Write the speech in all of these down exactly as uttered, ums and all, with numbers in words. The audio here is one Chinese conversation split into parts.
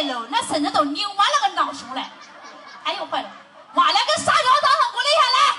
喽，那身子都拧完了个囊胸嘞！哎呦坏了，妈两个傻腰当上给我立下来！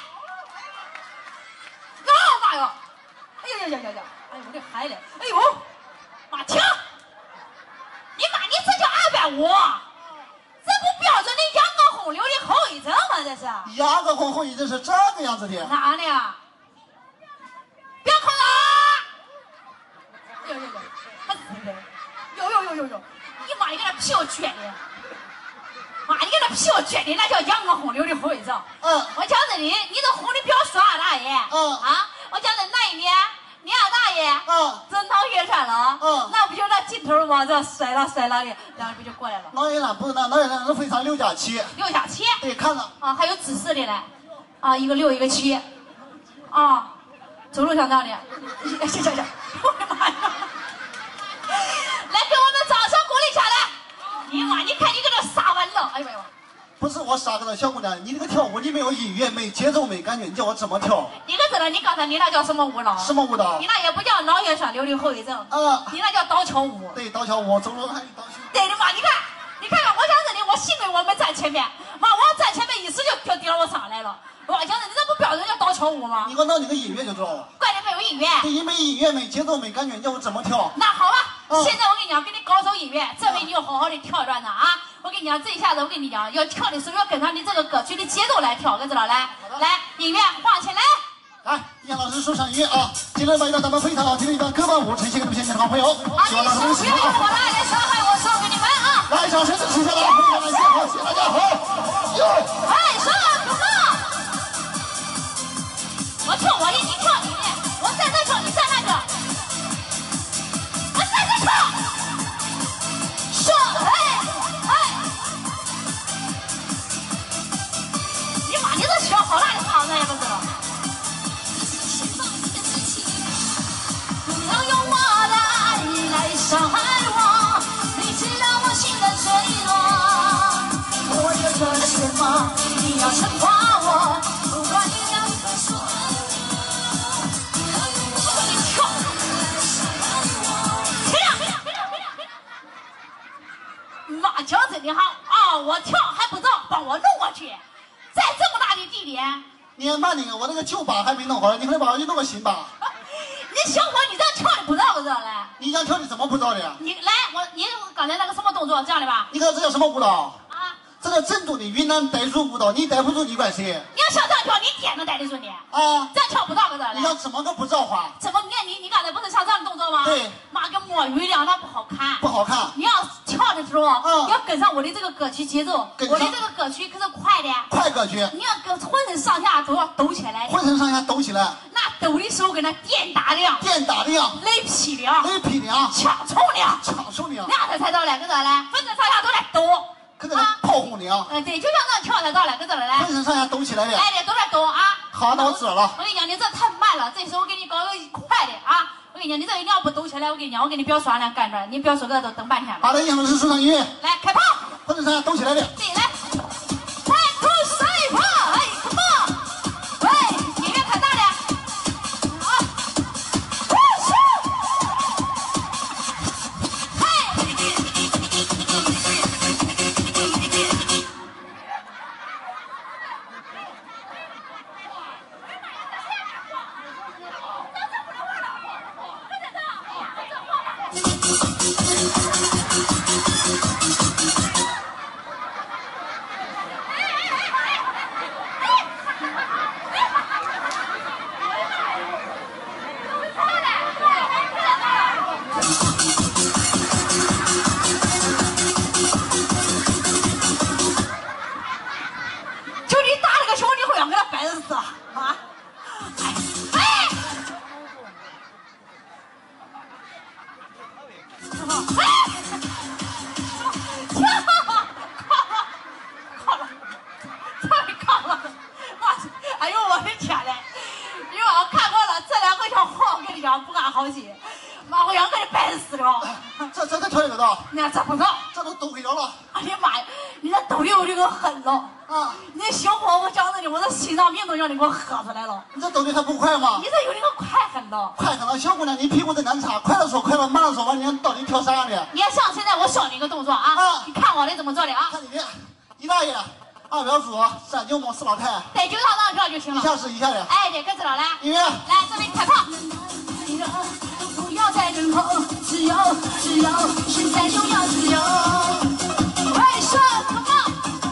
呀妈呀！哎呀呀呀呀呀！哎呦我的孩子！哎呦，妈停！你妈你这叫二百五，这不标准的羊羔红瘤的后遗症吗？这是？ 羊羔红后遗症是这个样子的。 哪呢？不要靠了！哎呦呦呦！还是的！呦呦呦呦呦！你妈你给他屁股撅的！妈你给他屁股撅的，那叫羊羔红瘤的后遗症。 嗯。 我讲真的，你这红的不要说啊，大爷。 嗯。 啊，我讲真那一年。你二大爷， 嗯， 这脑血栓了， 嗯， 那不就那劲头往这摔了摔了的，然后不就过来了？ 脑血栓不是那脑血栓是非常六加七， 六加七， 对，看着啊，还有指示的嘞，啊，一个六一个七，啊，走路上当的，行行行，我的妈呀！来给我们掌声鼓励下来！你妈，你看你搁这撒完了，哎呦哎呦！ 不是我傻个了，小姑娘，你这个跳舞你没有音乐，没节奏，没感觉，你叫我怎么跳？ 你可知道你刚才你那叫什么舞蹈？ 什么舞蹈？ 你那也不叫脑血栓瘤的后遗症， 嗯， 你那叫刀桥舞。 对，刀桥舞，走路还有刀桥。 对的嘛，你看，你看看，我讲真的，我幸亏我们站前面，妈，我站前面一时就就顶我上来了。我讲真的，这不标准叫刀桥舞吗？ 你给我弄你个音乐就知道了。 怪你没有音乐。 对，你没音乐，没节奏，没感觉，你叫我怎么跳？ 那好吧， 嗯、 现在我跟你讲，给你搞首音乐，这回你就好好的跳一段呢啊！我跟你讲，这一下子我跟你讲，要跳的时候要跟上你这个歌曲的节奏来跳，可知道来？来，音乐放起来。 来，杨老师说上音乐啊！今天把一段咱们非常好听的一段歌伴舞呈现给你们现场的好朋友，希望大家能喜欢啊！ 我来，来，伤害我送给你们啊！ 来，掌声支持一下大家，非常感谢，好，谢谢大家，好，哟， 哎，说了什么？我跳我的，你跳你的，我在这跳，你在那个，我在这跳，说，哎哎，你妈，你这学好大的嗓子也不知道。不要用我的爱来伤害我，你知道我心的脆弱，我有做了什么，你要惩罚我，不管你怎么说。妈讲真的哈啊！我跳还不知道，帮我弄过去，在这么大的地点。 你慢点，我那个旧把还没弄好，你快把我去弄个新把。 你小伙，你这跳的不知道不知道嘞？ 你想跳的怎么不知道的呀？ 你来，我你刚才那个什么动作，这样的吧？ 你看这叫什么舞蹈？ 啊， 这叫正宗的云南傣族舞蹈，你傣不住你管谁？ 你要想这样跳，你点能带得住你？ 啊， 这样跳不到个这嘞？ 你要怎么个不造化？ 怎么？你看你你刚才不是像这样的动作吗？ 对。 妈跟摸鱼一样，那不好看。 不好看。 你要跳的时候， 嗯， 要跟上我的这个歌曲节奏。我的这个歌曲可是快的。 快歌曲。 你要跟浑身上下都要抖起来。 浑身上下抖起来。 那抖的时候跟那电打量。 电打量。 雷劈量。 雷劈量。 抢冲量。 抢冲量。 那才才到了，跟着嘞，浑身上下都在抖。 跟着炮轰量。 嗯，对，就像这样跳才到了，跟着来。 浑身上下抖起来的。 来的都在抖啊。 好，那我知道了。 我跟你讲，你这太慢了，这时候我给你搞个快的啊。我跟你讲，你这一定要不抖起来，我跟你讲，我给你表刷两干转，你表说个都等半天了。 好的，杨老师说上音乐， 来开炮， 浑身上下抖起来的。 对，来 ，one two three four， 哎 ，come on， 喂，音乐开大点，好，呼咻，嘿。 啊？ 这这这条也得到？ 那咋不着？ 这都都给着了。 哎呀妈呀，你这抖的我就给我狠了啊！你小伙，我讲真的，我这心脏病都让你给我喝出来了。 你这抖的还不快吗？ 你这有点个快狠了。 快狠了，小姑娘，你屁股在难擦，快了说快了，慢了说慢，你到底挑啥样的？ 你看像现在我教你一个动作啊，啊你看我的怎么做的啊？ 看你的，一大爷，二表叔，三舅母，四老太， 在九趟上这就行了。 一下是一下的。 哎，对，跟着了来。 音乐， 来，这边开炮。不要再等候，自由，自由，现在就要自由。为什么？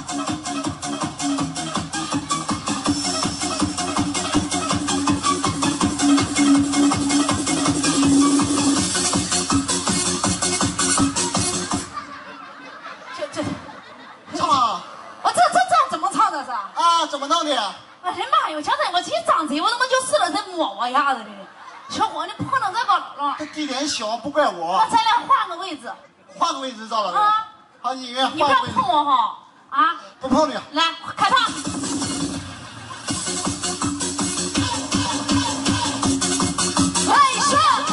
这这， 唱啊！ 我这这这怎么唱的是？ 啊，怎么弄的？ 我的妈呀！我刚才我一张嘴，我怎么就试了这摸我一下子的？小伙，你碰到这个了。 这地点小，不怪我。 那咱俩换个位置。 换个位置，赵老师。 啊。 好，音乐。 你不要碰我哈！啊。 不碰你。 来，开炮。为什么？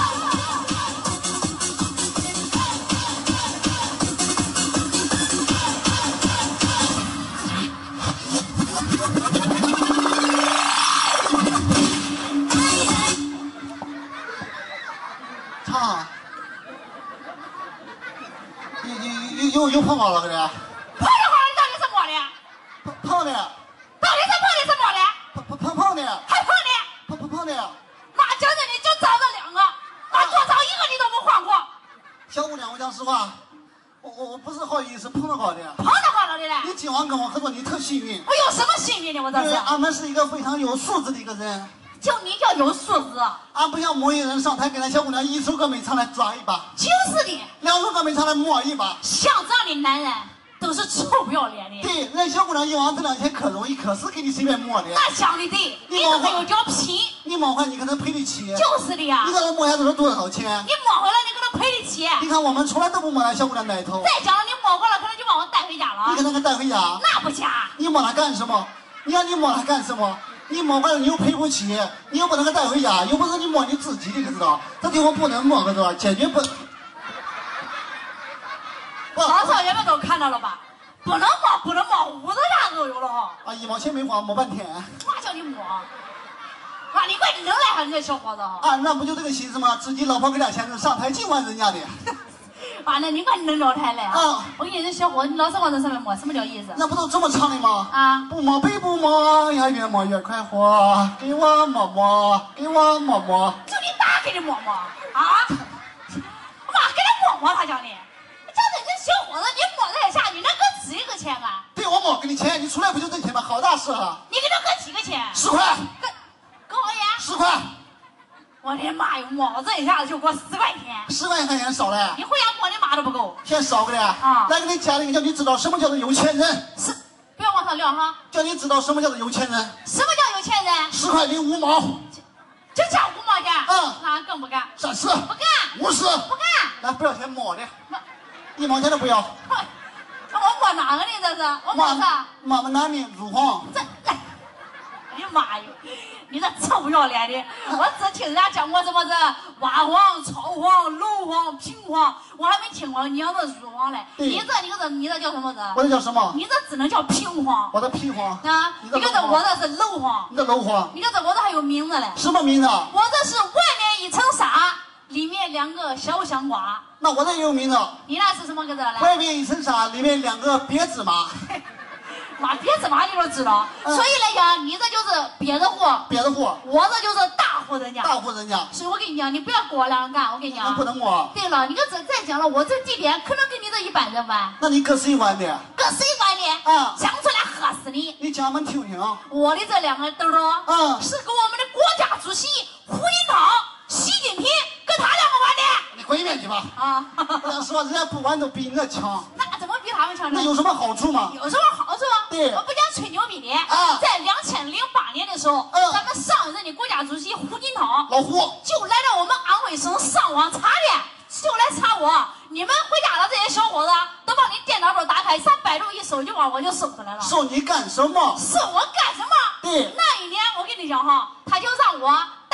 唱。又又又碰我了，搁这。 碰着好，你到底是么的？ 碰碰的。 到底是碰的是么的？ 碰碰碰碰的。 还碰的？ 碰碰碰的。 那讲真的，就找这两个，那多找一个你都不换过。 小姑娘，我讲实话，我我我不是好意思碰到好的。 碰到好了的嘞。 你今晚跟我合作，你特幸运。 我有什么幸运的？我这是。 因为俺们是一个非常有素质的一个人。 就你叫有素质。 俺不像某一人上台给那小姑娘一首歌没唱来抓一把。 就是的。 两首歌没唱来摸一把。 像这样的男人都是臭不要脸的。 对，那小姑娘一往这两天可容易，可是给你随便摸的。 那讲的对，你都没有叫皮。 你摸回来你可能赔得起。 就是的呀。 你给她摸下子是多少钱？ 你摸回来你可能赔得起。 你看我们从来都不摸那小姑娘奶头。 再讲了，你摸过了可能就把我带回家了。 你给她给带回家？ 那不假。 你摸她干什么？你让你摸她干什么？你摸坏了你又赔不起，你又不能给带回家，又不是你摸你自己的，可知道？这地方不能摸，可知道？坚决不。 老少爷们都看到了吧？不能摸，不能摸，五十下都有了哈。 啊，一毛钱没花，摸半天。 嘛叫你摸？啊，你快能来哈，你这小伙子。 啊，那不就这个心思吗？自己老婆给俩钱子上台净玩人家的。 啊，那你快能聊台来啊！ 我跟你说，小伙，你老是往这上面摸，什么叫意思？ 那不都这么唱的吗？ 啊！ 不摸背不摸呀，越摸越快活。给我摸摸，给我摸摸。 就你爸给你摸摸啊！妈给他摸摸，他叫你。叫你这小伙子，你摸这一下，你能给几个钱啊？ 对我摸给你钱，你出来不就挣钱吗？好大事啊！ 你给他给几个钱？ 十块。 跟跟我爷。 十块。 我的妈呀！摸这一下子就给我十块钱， 十块钱少了。 你回家摸你妈都不够， 嫌少个的啊！ 来给你加了一个，叫你知道什么叫做有钱人。 是，不要往上撂哈。 叫你知道什么叫做有钱人。 什么叫有钱人？ 十块零五毛。 就加五毛钱。 嗯， 那更不干。 三十。 不干。 五十。 不干。 来，不要钱摸的，一毛钱都不要。 我摸哪个呢？这是我摸啥？ 妈妈拿的乳黄。 这来。哎呀妈呀！你这臭不要脸的！我只听人家讲过什么这蛙黄、草黄、芦黄、平黄，我还没听过你要这乳黄嘞。你这你个这你这叫什么这？ 我这叫什么？ 你这只能叫平黄。 我的屁黄。 啊！你个这我这是楼黄。 你这楼黄。 你个这我这还有名字嘞。 什么名字？ 我这是外面一层纱，里面两个小香瓜。 那我这也有名字。 你那是什么个这嘞？ 外面一层纱，里面两个鳖芝麻。 妈，鳖芝麻你都知道，嗯、所以来讲，你这就是鳖子货， 鳖子货， 我这就是大户人家， 大户人家。 所以我跟你讲，你不要跟我俩干，我跟你讲， 不能我。 对了，你看这再讲了，我这地点可能跟你这一般人玩， 那你各是一碗的， 各是一碗的， 啊， 讲出来喝死你。 你讲我们听听。 我的这两个兜兜， 嗯， 是跟我们的国家主席胡锦涛、习近平跟他两个玩的。 你滚一边去吧。啊，我想说，人家不玩都比你那强。 那怎么比他们强呢？ 那有什么好处吗？ 有什么好处？ 对， 我不讲吹牛逼的啊， 在两千零八年的时候，嗯，咱们上任的国家主席胡锦涛， 老胡就来到我们安徽省上网查店，就来查我。你们回家的这些小伙子，都把你电脑本打开，上百度一搜就把我就搜出来了。 搜你干什么？ 搜我干什么？ 对， 那一年我跟你讲哈，他就让我带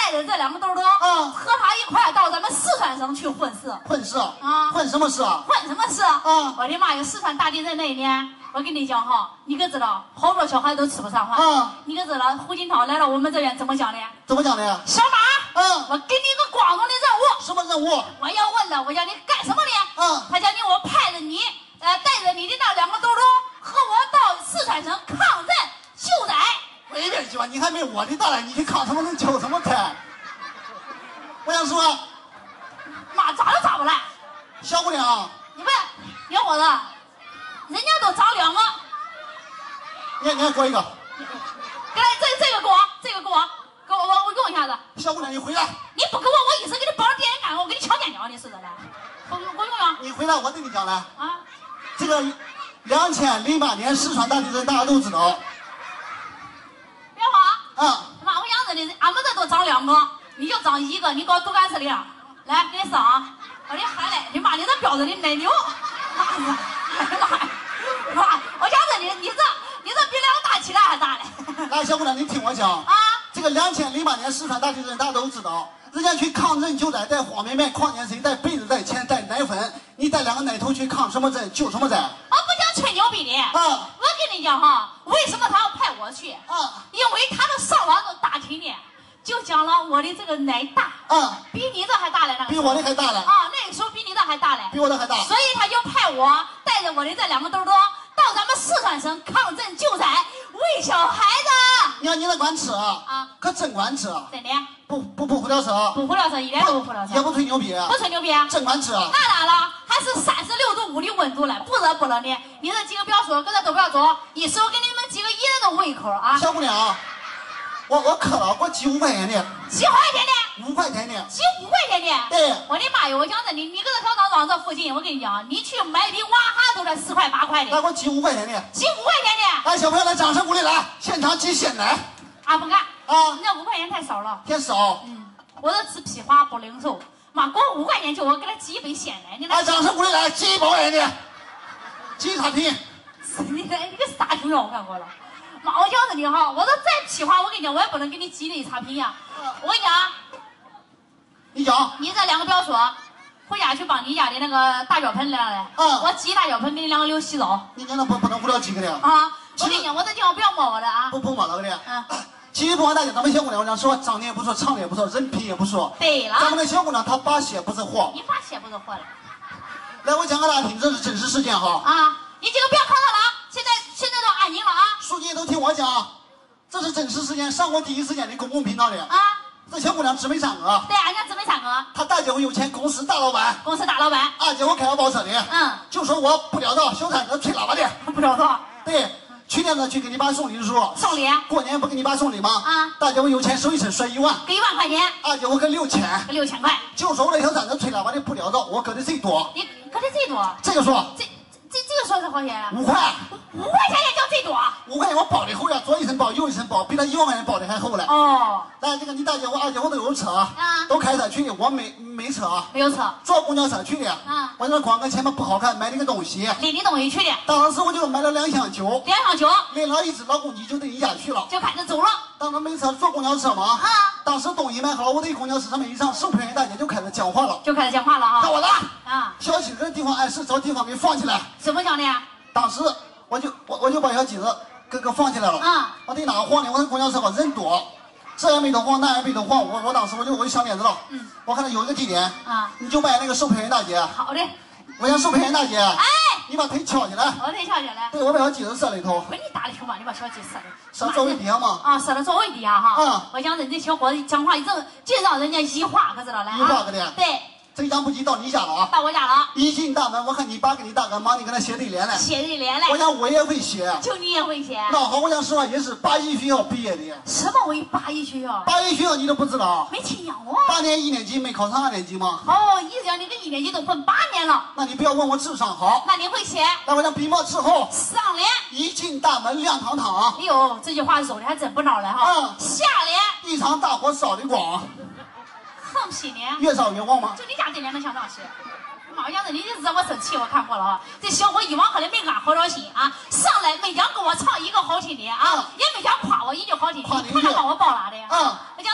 带着这两个兜兜， 嗯和他一块到咱们四川省去混事。 混事啊混什么事啊？ 混什么事？ 嗯我的妈呀！四川大地震那一年，我跟你讲哈，你可知道，好多小孩都吃不上饭。 嗯你可知道胡锦涛来到我们这边怎么讲的？ 怎么讲的？ 小马， 嗯， 我给你一个光荣的任务。 什么任务？ 我要问了，我叫你干什么呢？ 嗯他叫你我派着你，呃，带着你的那两个兜兜，和我到四川省抗震救灾。 回边去吧，你还没我的大嘞，你去抗什么能救什么灾？我想说， 妈，咋都咋不来？ 小姑娘， 你问小伙子，人家都长两个， 你你还给我一个。 给来这这个给我，这个给我，给我我我用一下子。 小姑娘，你回来， 你不给我，我一直给你绑着电线杆，我给你敲电脚，你是的嘞。我我用用你回来，我对你讲了。 啊！ 这个两千零八年四川大地震，大家都知道。 别慌， 啊， 妈，我想着的，俺们这都长两个，你就长一个，你搞多干司令，来给你上啊！我的喊嘞，你妈，你这标准的奶牛，妈呀，哎呀妈呀，妈，我想着你，你这你这比两个大起来还大嘞。 来，小姑娘，你听我讲。 啊， 这个两千零八年四川大地震，大家都知道，人家去抗震救灾带方便面、矿泉水、带被子、带钱、带奶粉，你带两个奶头去抗什么震、救什么灾？ 我不讲吹牛逼的。 啊我跟你讲哈，为什么他要派我去？ 啊因为他们上网都打听的，就讲了我的这个奶大， 啊！ 比你这还大嘞，那个比我的还大嘞， 啊，那个时候比你这还大嘞， 比我的还大。 所以他就派我带着我的这两个兜兜到咱们四川省抗震救灾，喂小孩子。 你看你那管吃啊， 可真管吃， 真的？ 不不不胡聊扯， 不胡聊扯，一点都不胡聊扯， 也不吹牛逼， 不吹牛逼啊。 真管吃。 那咋了？还是三十六度五的温度了，不热不冷的。你这几个不要说，搁这都不要走，一时我给你们几个一人的胃口啊。 小姑娘，我我渴了，给我寄五块钱的， 几块钱的？ 五块钱的。 几五块钱的？ 对， 我的妈呀！我讲真的，你搁这小张庄这附近，我跟你讲，你去买瓶娃哈都得四块八块的， 来给我寄五块钱的。 几五块钱的。 来，小朋友来，掌声鼓励来，现场寄鲜奶啊，不干啊， 你这五块钱太少了。 偏少。 嗯，我这吃批发不零售，妈给我五块钱就我给他寄一杯鲜奶，你来， 来， 掌声鼓励来，寄一百块钱的，寄一差评。 你这你个啥情况我看过了。妈，我讲真的哈，我这再批发，我跟你讲，我也不能给你寄那差评呀。我跟你讲， 你讲， 你这两个不要说，回家去帮你家的那个大脚盆来来， 嗯我寄大脚盆给你两个留洗澡你讲那不不能胡聊几个的， 啊。我跟你讲，我这地方不要摸我的啊。 不不摸那个的。 嗯， 其实不管大家，咱们小姑娘，我想说，长得也不错，唱的也不错，人品也不错。 对了， 咱们的小姑娘她拔血不是货。 你发现不是货了来，我讲给大家听，这是真实事件哈。 啊！你几个不要看他了啊！现在现在都安静了啊书记都听我讲，这是真实事件，上过第一时间的公共频道的。 啊！ 这小姑娘姊妹三个， 对，俺家姊妹三个， 她大姐夫有钱，公司大老板； 公司大老板， 二姐夫开个包车的。 嗯， 就说我不聊到小三子吹喇叭的。 不知道对，去年呢去给你爸送礼的时候， 送礼过年不给你爸送礼吗？ 啊， 大姐夫有钱，手一伸甩一万， 给一万块钱， 二姐夫给六千。 给六千块， 就说我这小三子吹喇叭的不聊到，我搁的最多。 你搁这最多， 这个说这这这个说是好钱啊， 五块， 五块钱也叫最多五块钱我包的厚呀，左一层包，右一层包，比他一万块钱包的还厚嘞。 哦， 但这个你大姐夫、二姐夫都有车， 啊都开车去的，我没没车， 没有车， 坐公交车去的。 啊我那光搁前面不好看，买了个东西， 领你东西去的， 当时我就买了两箱酒， 两箱酒拎了一只老公鸡就到你家去了。 就开始走了当时没车，坐公交车嘛。 啊， 当时东西买好了，我对公交车上面一上，售票员大姐就开始讲话了。 就开始讲话了啊看我的， 啊， 小鸡这地方碍事，找地方给放起来。 怎么讲的？ 当时我就我我就把小鸡子给给放起来了。 啊， 我对哪个晃的？我那公交车吧人多，这也没得晃，那也没得晃。我我当时我就我就想点子了。 嗯， 我看到有一个地点， 啊， 你就拜那个售票员大姐。 好的， 我想售票员大姐， 哎， 你把腿翘起来。 我腿翘起来， 对，我把小鸡子射里头， 我说你打的球吧，你把小鸡射的， 射座位底下嘛。 啊，射到座位底下哈。 嗯我讲人这小伙子讲话一正，净让人家一话，可知道了啊？ 一话可的对， 这一张不急到你家了啊！ 到我家了， 一进大门，我看你爸给你大哥忙，你跟他写对联嘞。 写对联我嘞， 想我也会写。 就你也会写？ 那好，我想实话也是八一学校毕业的。 什么为八一学校？ 八一学校你都不知道？ 没听讲过。 八年一年级没考上二年级吗？ 哦，意思讲你跟一年级都混八年了， 那你不要问我智商好。 那你会写那我想笔墨之后， 上联？ 一进大门亮堂堂， 哎呦，这句话说的还真不孬了哈。 嗯下联一场大火烧的光， 横批联， 越烧越旺吗？ 就你家这联能想咋写？妈呀子，你这惹我生气，我看过了啊！这小伙一往后来没安好着心啊，上来没讲跟我唱一个好听的啊， 嗯也没讲夸我一句好听的， 夸你一句看他把我包拉的呀。 嗯我讲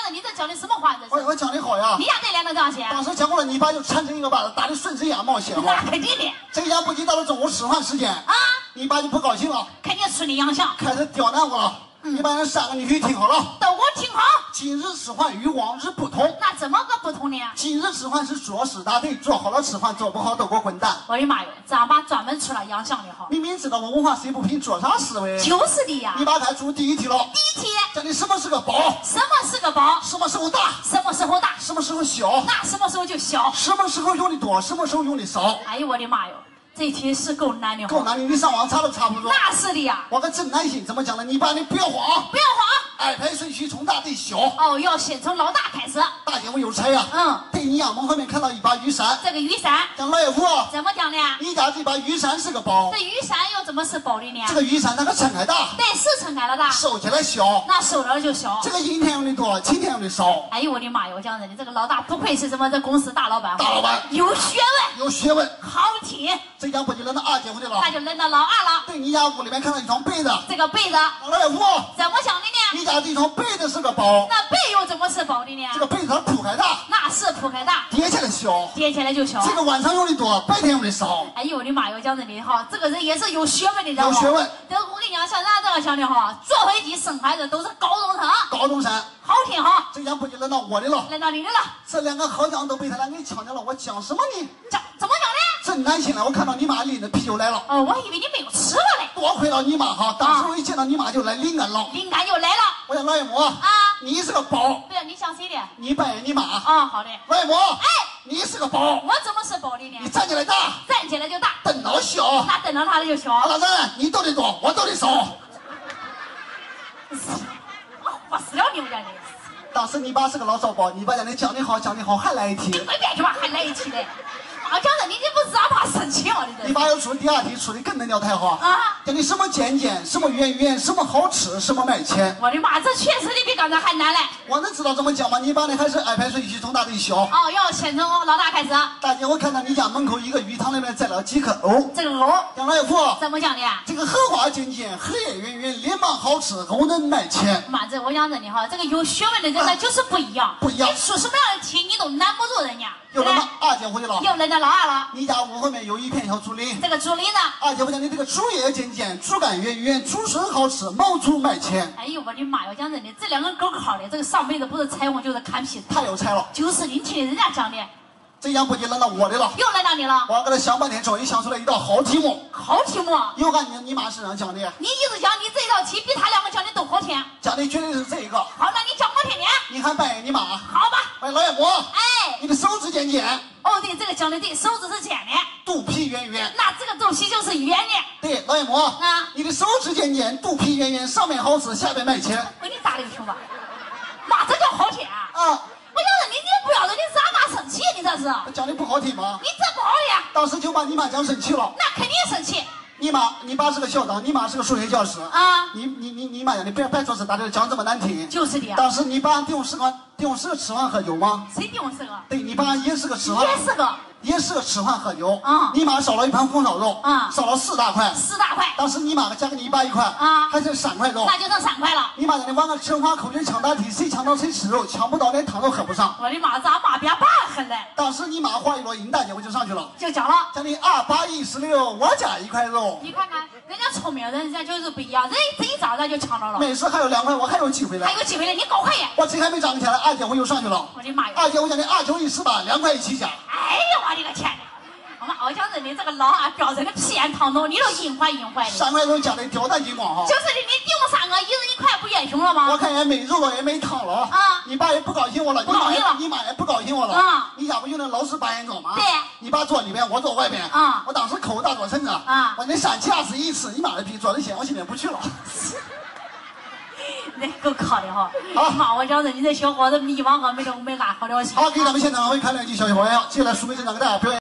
子，你这讲的什么话？这是。 我我讲的好呀。 你家这脸能这样写？ 当时讲过了，你爸就缠成一个把子，打的顺时眼冒血那嘛。 肯定的。 这样不仅到了中午吃饭时间啊， 你爸就不高兴了， 肯定吃你洋相， 开始刁难我了。你把人三个女婿听好了， 都给我听好。 今日吃饭与往日不同。 那怎么个不同呢？ 今日吃饭是做事大对，做好了吃饭，做不好都给我滚蛋。 我的妈哟，咱爸专门出了洋相的哈。 明明知道我文化水不平，做啥思维？ 就是的呀。 你把开出第一题了。 第一题， 讲你什么是个宝？ 什么是个宝？ 什么时候大？ 什么时候大？ 什么时候小？ 那什么时候就小？ 什么时候用的多？什么时候用的少？ 哎呦我的妈哟，这题是够难的。 够难的，你上网查都查不着。 那是的呀。 我个正南信怎么讲呢？你爸你不要慌， 不要慌。 安排顺序从大对小。 哦，要先从老大开始。 大姐，我有差呀。 嗯。 对你阳门后面看到一把雨伞。 这个雨伞。 讲老爷夫。 怎么讲呢？ 你家这把雨伞是个宝。 这雨伞又怎么是宝的呢？ 这个雨伞那个撑开大。 对，是撑开了大。 收起来小。 那收了就小。 这个阴天用的多，晴天用的少。 哎呦我的妈哟！我讲真的，这个老大不愧是什么这公司大老板。 大老板。 有学问。 有学问。 好听。 这家不就轮到二姐夫的了？ 那就轮到老二了。 对你家屋里面看到一床被子。 这个被子。 老爷夫。 怎么想的呢？ 你家这床被子是个宝。 那被又怎么是宝的呢？ 这个被子它铺开大。 那是铺开大。 叠起来小。 叠起来就小。 这个晚上用的多，白天用的少。 哎呦我的妈哟！讲真的哈，这个人也是有学问的人。 有学问。 这我跟你讲，像咱这样想的哈，坐飞机生孩子都是高中生。 高中生。 好听哈。 这样不就轮到我的了？ 轮到你的了。 这两个好讲都被他俩给抢掉了，我讲什么呢？ 讲怎么讲呢？ 真难听了，我看到你妈拎着啤酒来了。 哦，我以为你没有吃了嘞。 多亏了你妈哈，当时我一见到你妈就来灵感了。 灵感就来了。 我讲老爷母啊， 你是个宝。 对啊，你想谁的？ 你扮演你妈。 啊，好的。 老爷母， 哎， 你是个宝。 我怎么是宝的呢？ 你站起来大， 站起来就大， 瞪到小。 那瞪到他的就小。 老三，你斗的多，我斗的少。 我死了你们家的。 当时你爸是个老骚包，你把人家讲的好，讲的好，还来一题。 你随便去吧，还来一题嘞。我讲的，你这不是让爸生气吗？ 你爸要出第二题，出的更能聊太好啊！ 讲的什么尖尖，什么圆圆，什么好吃，什么卖钱。 我的妈，这确实的比刚才还难嘞。 我能知道怎么讲吗？你爸呢还是安排顺序从大对小。 哦，要先从老大开始。 大姐，我看到你家门口一个鱼塘里面栽了几颗藕。 这个藕， 杨老爷夫怎么讲的？ 这个荷花尖尖，荷叶圆圆，脸庞好吃，藕能卖钱。 妈，这我讲真的哈，这个有学问的人呢就是不一样。 不一样。 你出什么样的题，你都难不住人家。 又轮到二姐夫去了。 又轮到老二了。 你家屋后面有一片小竹林。 这个竹林呢？ 二姐夫讲你这个竹叶尖尖，竹竿圆圆，竹笋好吃，毛竹卖钱。 哎呦我的妈！我讲真的，这两个够好的，这个上辈子不是裁缝就是看皮。 太有才了。 就是你听人家讲的。 这样不就轮到我的了？ 又轮到你了。 我搁这想半天，终于想出来一道好题目。 好题目。 又按你你妈身上讲的。 你一直讲你这道题比他两个讲的都好听。 讲的绝对是这个。 好，那你讲我听听。 你还扮演你妈。 好吧。 喂，老爷母。 哎。 你的手指尖尖。 哦，对，这个讲的对，手指是尖的。 肚皮圆圆。 那这个东西就是圆的。 对，老爷母。 啊。 你的手指尖尖，肚皮圆圆，上面好吃，下面卖钱。 我给你打了个听吧。妈，这叫好听啊。 啊。 我想着你这不要的，你是让妈生气，你这是。 讲的不好听吗？ 你这不好呀。 当时就把你妈讲生气了。 那肯定生气。 你妈，你爸是个校长，你妈是个数学教师啊。 你你你你妈呀，你别别做事打的讲这么难听。 就是的。 当时你爸定是个定是个吃饭喝酒吗？ 谁定是个？ 对你爸也是个吃饭。 也是个。 也是个吃饭喝酒啊。 你妈烧了一盘红烧肉啊， 烧了四大块。 四大块。 当时你妈加给你爸一块啊， 还剩三块肉。 那就剩三块了。 你妈在那玩个乘法口诀抢答题，谁抢到谁吃肉，抢不到连汤都喝不上。 我的妈，咱妈比俺爸狠嘞。 当时你妈话一落音，大姐我就上去了， 就讲了， 讲你二八一十六，我加一块肉。 你看看，人家聪明人，人家就是不一样，人这一张咱就抢到了。 每次还有两块，我还有机会了。 还有机会了，你搞快点。 我这还没涨起来，二姐我又上去了。 我的妈呀！ 二姐我讲你二九一十八，两块一起加。 哎呀，我的个天哪！我们翱翔人的这个老二标准的屁眼汤头，你都阴坏阴坏的。 三块肉加的吊胆金光哈。 就是的，你顶三个，一人一块，不英雄了吗？ 我看也没肉了，也没汤了啊！ 你爸也不高兴我了， 不高兴了， 你妈也不高兴我了啊！ 你家不就那老式八眼桌吗？ 对。 你爸坐里边，我坐外边啊！ 我当时抠大桌撑着啊！ 我那三七二十一次，你妈的逼，坐的先，我今天不去了。 那够靠的哈！ 好， 妈，我讲着你这小伙子迷茫和没没安好了心。 好，给咱们现场会看两句小小玩笑，接下来苏梅镇长给大家表演。